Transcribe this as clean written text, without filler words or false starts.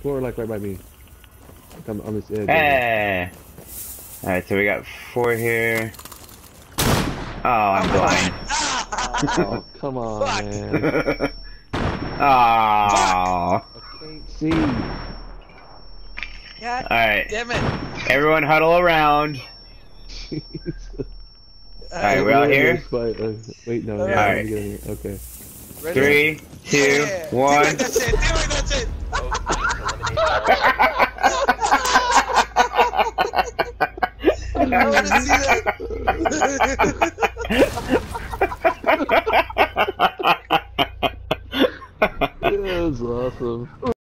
Four like right by me. Like on this edge. Hey! Alright, so we got 4 here. Oh, I'm blind. Oh, come on, Fuck. man. Oh. I can't see. God Alright. damn it. Everyone huddle around. Alright, we're out here? Wait, no. Alright. Let me get in here. Okay. Ready? 3, 2, Yeah. 1. Damn it, that's it. Damn it, that's it. I want to see that.